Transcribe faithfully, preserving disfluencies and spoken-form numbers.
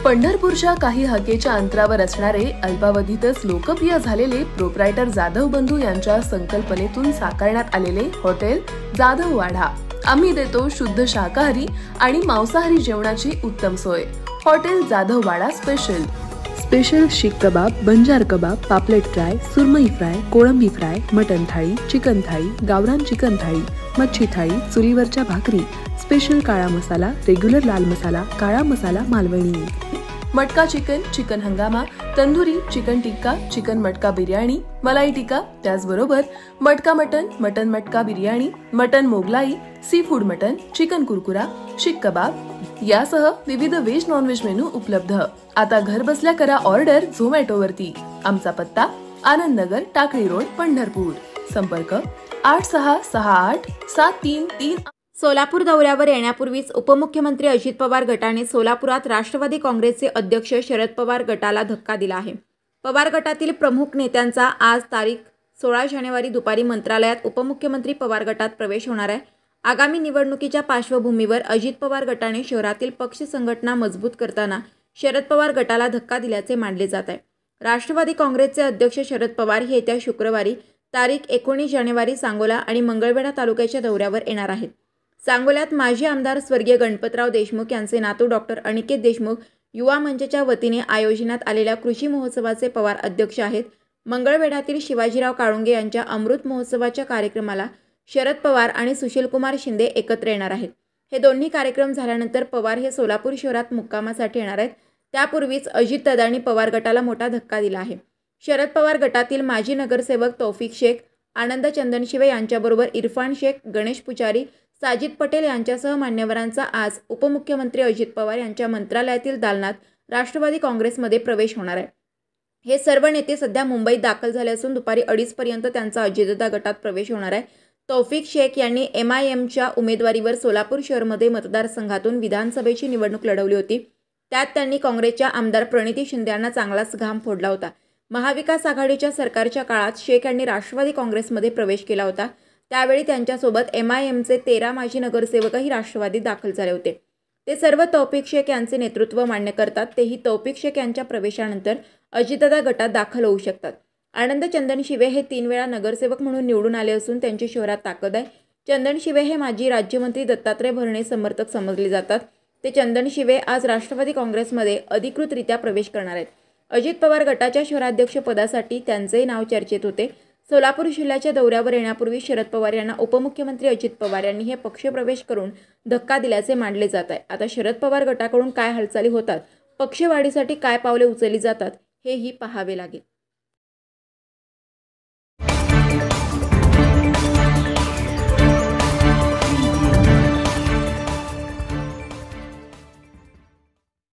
पंढरपूरच्या काही हाकेच्या अंतरावर असणारे अल्पावधीतच लोकप्रिय झालेले प्रोप्रायटर जाधव बंधू यांच्या संकल्पनेतून साकारण्यात आलेले हॉटेल जाधव वाडा। आम्ही देतो शुद्ध शाकाहारी आणि मांसाहारी जेवणाची उत्तम सोय। Hotel Jadhav Wada special special seekh kebab, बंजार कबाब, पापलेट फ्राय, सुरमई फ्राय, कोळंबी fry, mutton thali, chicken thali, गावरान चिकन थाळी, मच्छी थाळी, चुलीवरच्या भाकरी, स्पेशल काळा मसाला, रेग्युलर लाल मसाला, काळा मसाला मालवणी, मटका चिकन, चिकन हंगामा, तंदुरी, चिकन टिक्का, चिकन मटका बिर्याणी, मलाई टिक्का, त्याचबरोबर मटका मटन, मटन मटका biryani, mutton Mughlai, sea food mutton, chicken कुरकुरा, शीख कबाब यासह विविध व्हेज नॉन व्हेज मेनू उपलब्ध। आता घर बसल्या करा ऑर्डर झोमॅटो वरती। आमचा पत्ता आनंद नगर, टाकळी रोड, पंढरपूर। संपर्क आठ सहा सहा आठ सात तीन तीन। सोलापूर दौऱ्यावर येण्यापूर्वीच उपमुख्यमंत्री अजित पवार गटाने सोलापुरात राष्ट्रवादी काँग्रेसचे अध्यक्ष शरद पवार गटाला धक्का दिला आहे। पवार गटातील प्रमुख नेत्यांचा आज तारीख सोळा जानेवारी दुपारी मंत्रालयात उपमुख्यमंत्री पवार गटात प्रवेश होणार आहे। आगामी निवडणुकीच्या पार्श्वभूमीवर अजित पवार गटाने शहरातील पक्ष संघटना मजबूत करताना शरद पवार गटाला धक्का दिल्याचे मानले जात आहे। राष्ट्रवादी काँग्रेसचे अध्यक्ष शरद पवार हे येत्या शुक्रवारी तारीख एकोणीस जानेवारी सांगोला आणि मंगळवेढा तालुक्याच्या दौऱ्यावर येणार आहेत। सांगोल्यात माजी आमदार स्वर्गीय गणपतराव देशमुख यांचे नातू डॉक्टर अनिकेत देशमुख युवा मंचच्या वतीने आयोजनात आलेल्या कृषी महोत्सवाचे पवार अध्यक्ष आहेत। मंगळवेढ्यातील शिवाजीराव काळुंगे यांच्या अमृत महोत्सवाच्या कार्यक्रमाला शरद पवार आणि सुशीलकुमार शिंदे एकत्र येणार आहेत। हे दोन्ही कार्यक्रम झाल्यानंतर पवार हे सोलापूर शहरात मुक्कामासाठी येणार आहेत। त्यापूर्वीच अजितदादांनी पवार गटाला मोठा धक्का दिला आहे। शरद पवार गटातील माजी नगरसेवक तौफिक शेख, आनंद चंदनशिवे यांच्याबरोबर इरफान शेख, गणेश पुजारी, साजिद पटेल यांच्यासह मान्यवरांचा आज उपमुख्यमंत्री अजित पवार यांच्या मंत्रालयातील दालनात राष्ट्रवादी काँग्रेसमध्ये प्रवेश होणार आहे। हे सर्व नेते सध्या मुंबईत दाखल झाले असून दुपारी अडीच पर्यंत त्यांचा अजितदादा गटात प्रवेश होणार आहे। तौफिक शेख यांनी एम आय एमच्या उमेदवारीवर सोलापूर शहरमध्ये मतदारसंघातून विधानसभेची निवडणूक लढवली होती। त्यात त्यांनी काँग्रेसच्या आमदार प्रणिती शिंदे यांना चांगलाच घाम फोडला होता। महाविकास आघाडीच्या सरकारच्या काळात शेख यांनी राष्ट्रवादी काँग्रेसमध्ये प्रवेश केला होता। त्यावेळी त्यांच्यासोबत एम आय एमचे तेरा माजी नगरसेवकही राष्ट्रवादीत दाखल झाले होते। ते सर्व तौफिक शेख यांचे नेतृत्व मान्य करतात। तेही तौफिक शेख यांच्या प्रवेशानंतर अजितदादा गटात दाखल होऊ शकतात। आनंद चंदनशिवे हे तीन वेळा नगरसेवक म्हणून निवडून आले असून त्यांची शहरात ताकद आहे। चंदनशिवे हे माजी राज्यमंत्री दत्तात्रय भरणे समर्थक समजले जातात। ते चंदनशिवे आज राष्ट्रवादी काँग्रेसमध्ये अधिकृतरित्या प्रवेश करणार आहेत। अजित पवार गटाच्या शहराध्यक्ष पदासाठी त्यांचे नाव चर्चेत होते। सोलापूर जिल्ह्याच्या दौऱ्यावर येण्यापूर्वी शरद पवार यांना उपमुख्यमंत्री अजित पवार यांनी हे पक्षप्रवेश करून धक्का दिल्याचे मानले जात आहे। आता शरद पवार गटाकडून काय हालचाली होतात, पक्षवाढीसाठी काय पावले उचलली जातात हेही पाहावे लागेल।